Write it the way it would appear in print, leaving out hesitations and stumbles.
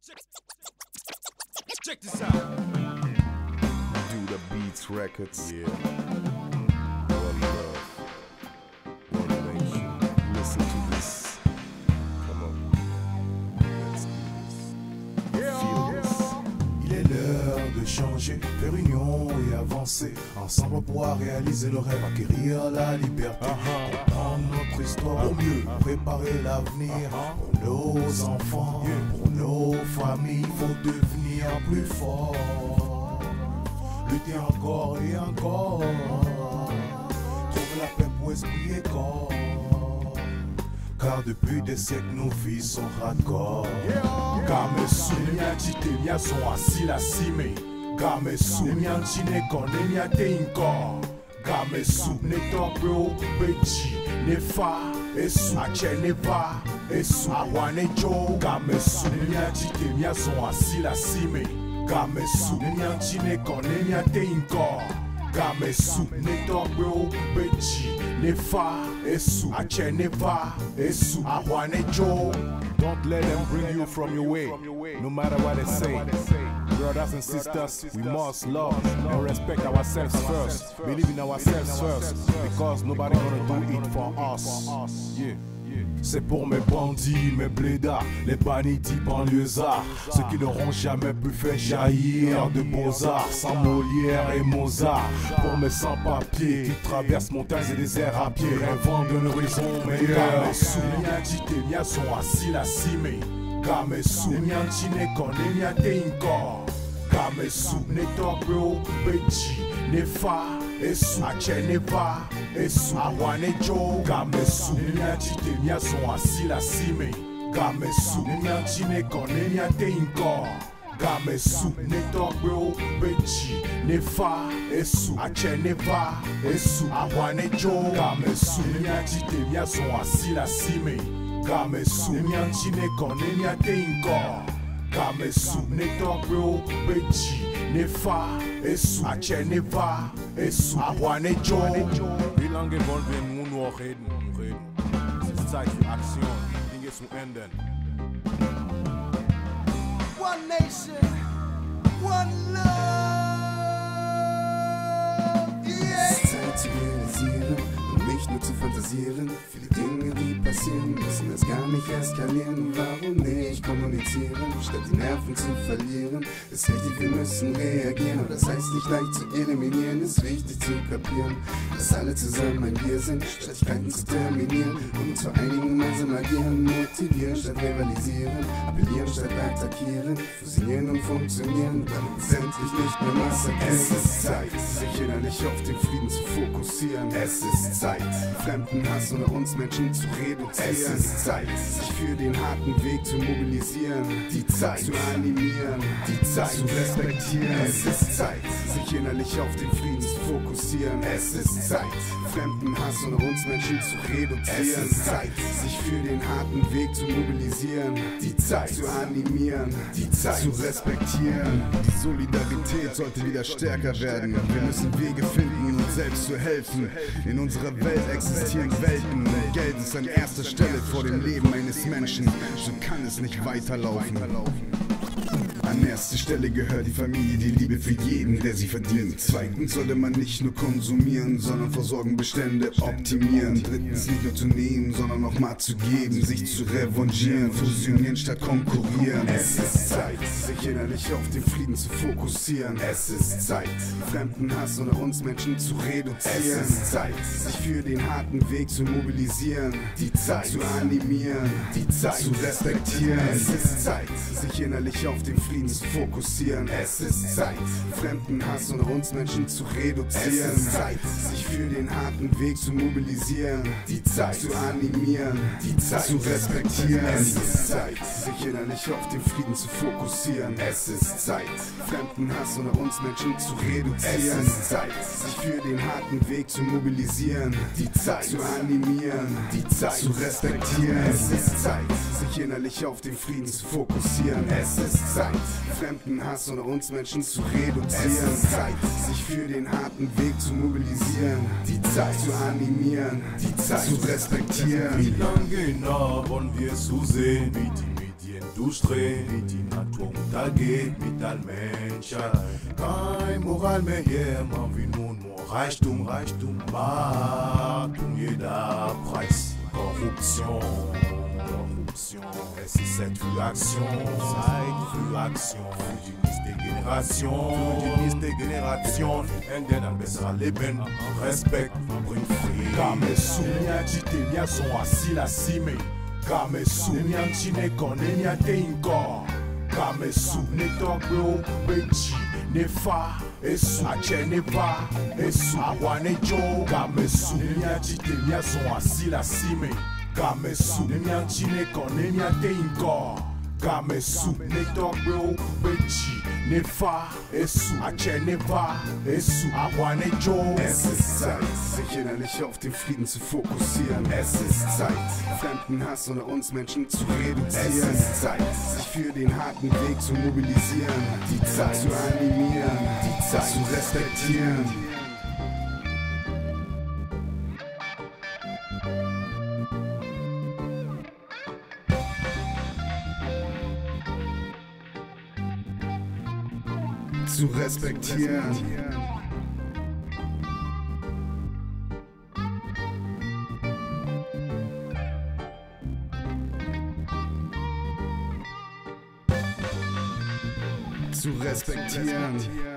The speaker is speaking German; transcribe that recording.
Check this out. Do the Beats Records. Yeah. One love. One nation. Listen to this. Come on. Let's do this. Feel this. Il est l'heure de changer, faire union et avancer. Ensemble, pouvoir réaliser le rêve, acquérir la liberté. Comprendre notre histoire pour mieux préparer l'avenir. Pour nos enfants, pour nos familles, faut devenir plus fort. Lutter encore et encore. Trouver la paix pour esprit et corps. Car depuis des siècles nos vies sont hardcore. Gamesu nyachite mia son asila sime. Gamesu nyachine kone mia te inko. Gamesu ne tokro beji ne fa esu ache ne va esu awane jo. Gamesu nyachite mia son asila sime. Gamesu nyachine kone mia te inko. Gamesu ne tokro beji ne fa esu ache ne va esu awane jo. Don't let them bring you from your way, no matter what they say. Brothers and sisters, we must love and respect ourselves first. Believe in ourselves first, because nobody gonna do it for us. Yeah. C'est pour mes bandits, mes blédards, les banditis banlieusards, ceux qui n'auront jamais pu faire jaillir de beaux-arts, sans Molière et Mozart. Pour mes sans-papiers qui traversent montagnes et déserts à pied, rêvant d'un horizon meilleur. Gamesu nyachite mia son asila sime. Gamesu nyachine kone mia te inko. Gamesu ne tokro beji ne fa esu ache ne va esu awane jo. Gamesu nyachite mia son asila sime. Gamesu nyachine kone mia te inko. Gamesu ne tokro beji ne fa esu ache ne va esu awane jo. Gamesu nyachite mia son asila sime. Gamesu nyachine kone mia te inko. Gamesu ne tokro beji ne fa esu ache ne va esu awane jo. Wie lange wollen wir nun noch reden? Es ist Zeit für Aktion. Dinge zu ändern. One nation, one love. Yeah. Es ist Zeit zu realisieren und nicht nur zu fantasieren. Viele Dinge, die passieren, müssen es gar nicht eskalieren. Warum nicht kommunizieren, statt die Nerven zu verlieren? Ist wichtig, wir müssen reagieren. Aber das heißt nicht leicht zu eliminieren, ist wichtig zu kapieren, dass alle zusammen ein Wir sind, Streitigkeiten zu terminieren und zu einigen gemeinsam agieren. Motivieren statt rivalisieren, appellieren statt attackieren, fusionieren und funktionieren, damit es endlich nicht mehr massakrieren. Es ist Zeit, sich innerlich auf den Frieden zu fokussieren. Es ist Zeit, Fremdenhass unter uns Menschen zu reduzieren. Es ist Zeit, sich für den harten Weg zu mobilisieren. Die Zeit zu animieren, die Zeit zu respektieren. Es ist Zeit, sich innerlich auf den Frieden zu fokussieren. Es ist Zeit, Fremdenhass unter uns Menschen zu reduzieren. Es ist Zeit, sich für den harten Weg zu mobilisieren. Die Zeit zu animieren, die Zeit zu respektieren. Die Solidarität sollte wieder stärker werden. Wir müssen Wege finden, uns selbst zu helfen. In unserer Welt existieren Welten und Geld ist an erster Stelle vor dem Leben eines Menschen. So kann es nicht weiterlaufen. An erster Stelle gehört die Familie, die Liebe für jeden, der sie verdient. Zweitens sollte man nicht nur konsumieren, sondern versorgen, Bestände optimieren. Drittens nicht nur zu nehmen, sondern auch mal zu geben, sich zu revanchieren, fusionieren statt konkurrieren. Es ist Zeit, sich innerlich auf den Frieden zu fokussieren. Es ist Zeit, Fremdenhass unter uns Menschen zu reduzieren. Es ist Zeit, sich für den harten Weg zu mobilisieren. Die Zeit zu animieren, die Zeit zu respektieren. Es ist Zeit, sich innerlich auf den Frieden zu fokussieren. Es ist Zeit, Fremdenhass unter uns Menschen zu reduzieren. Es ist Zeit, sich für den harten Weg zu mobilisieren. Die Zeit zu animieren, die Zeit zu respektieren. Es ist Zeit, sich innerlich auf den Frieden zu fokussieren. Es ist Zeit, Fremdenhass unter uns Menschen zu reduzieren. Es ist Zeit, sich für den harten Weg zu mobilisieren. Die Zeit zu animieren, die Zeit zu respektieren. Es ist Zeit, sich innerlich auf den Frieden zu fokussieren. Es ist Zeit, Fremdenhass unter uns Menschen zu reduzieren. Es ist Zeit, sich für den harten Weg zu mobilisieren. Die Zeit zu animieren, die Zeit zu respektieren. Wie lange noch wollen wir zusehen, wie die Medien Industrie, wie die Natur untergeht mit all Menschheit. Kein Moral mehr hier, man will nur Reichtum, Macht um jeder Preis. Korruption, es ist Zeit für Aktion, für die nächste Generation, ändern ein besserer Leben, Respekt bringt Frieden. Kamesu, nyajite nyason asila sime, Kamesu, nyanchine kone nyate inko, Kamesu, netokwe o beji, nefa, esu, ache neva, esu, awane jo, Kamesu, nyajite nyason asila sime, Kamesu, nyanchine kone nyate inko, Kamesu, netokwe o beji, nefa, esu, ache neva, esu, awane jo. Es ist Zeit, sich innerlich auf den Frieden zu fokussieren. Es ist Zeit, Fremdenhass unter uns Menschen zu reduzieren. Es ist Zeit, sich für den harten Weg zu mobilisieren. Die Zeit zu animieren, die Zeit zu respektieren. Zu respektieren. Zu respektieren.